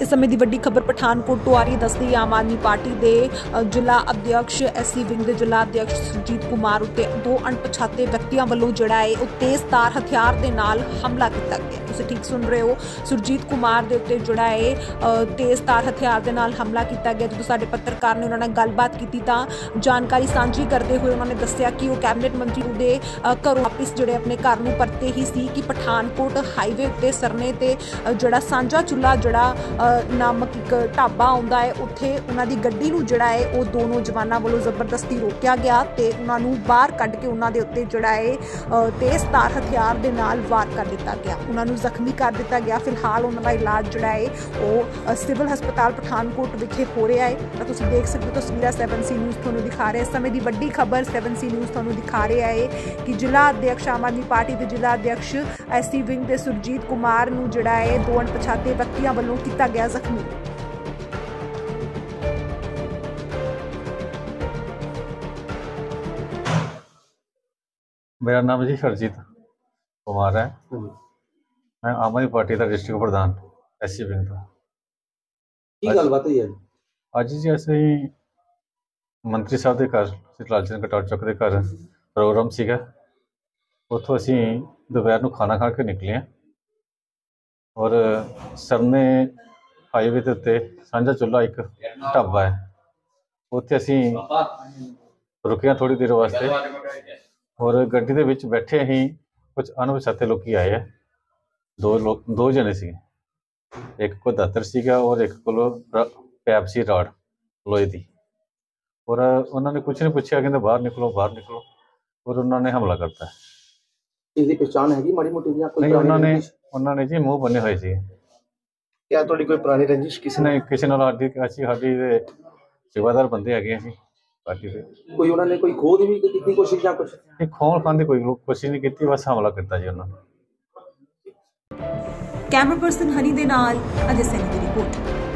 इस समय की वड्डी खबर पठानकोट तो आ रही दसदी आम आदमी पार्टी के जिला अध्यक्ष एससी विंग के जिला अध्यक्ष सुरजीत कुमार उत्ते दो अणपछाते व्यक्तियों वालों जिहड़ा है वो तेज तार हथियार के नाल हमला किया गया। तुसीं ठीक सुन रहे हो, सुरजीत कुमार के उत्ते जिहड़ा है तेज तार हथियार के नाल हमला किया गया। जो साडे पत्रकार ने उन्होंने गलबात की तां जानकारी सांझी करते हुए उन्होंने दस्सिया कि वो कैबिनेट मंत्री उहदे घरों वापिस जिहड़े अपने घर नूं परते ही सी कि पठानकोट हाईवे उत्ते सरने ते जिहड़ा सांझा चुल्हा जिहड़ा नामक एक ढाबा आउंदा है उत्थे उन्हां दी गड्डी नूं जिहड़ा है वो दो नौजवानों वालों जबरदस्ती रोकिया गया ते उन्हां नूं बाहर कढ के उन्हां दे उत्ते जिहड़ा है तेज तार हथियार दे नाल वार कर दिता गया। उन्हां नूं जख्मी कर दिता गया। फिलहाल उन्हां दा इलाज जिहड़ा है वो सिविल हस्पताल पठानकोट विखे हो रहा है। तो तुसीं देख सकते हो तस्वीरां 7C न्यूज़ तुहानूं दिखा रहे इस समय की वड्डी खबर 7C न्यूज़ तुहानूं दिखा रहा है कि जिला अध्यक्ष आम आदमी पार्टी के जिला अध्यक्ष एससी विंग के सुरजीत कुमार नूं जिहड़ा है दो अणपछाते व्यक्तियों वालों किया गया जख्मी। मेरा नाम जी सुरजीत कुमार है। मैं आम आदमी पार्टी का डिस्ट्रिक्ट प्रधान एससी विंग का। की गलबात हुई है अज जी असं मंत्री साहब के घर श्री लाल चंद कटौर चौक के घर प्रोग्राम सीगा। उत्थों असी दोपहर को खाना खा के निकले हैं और सरने हाईवे के उत्ते सांझा चुल्हा एक ढाबा है उत्थे असी रुके थोड़ी देर वास्ते और गड्डी दे विच बैठे ही कुछ अणपछाते लोग आए हैं। दो जने सी, एक को दातर सीगा और एक को पैप सी राड़ लोहे की और उन्होंने कुछ नहीं पूछा कहते बाहर निकलो और उन्होंने हमला करता है। इसकी पहचान है माड़ी मोटी नहीं, उन्होंने जी मुँह बने हुए सी। क्या थोड़ी कोई पुरानी रंजिश किसी ने साडी सेवादार बंदे है पार्टी के कोई उन्होंने कोई खो दी भी की कोशिश या कुछ नहीं, खोल खान की कोई कोशिश नहीं की, बस हमला किया जी उन्होंने। कैमरा पर्सन हनी दे नाल अजय सैनी की रिपोर्ट।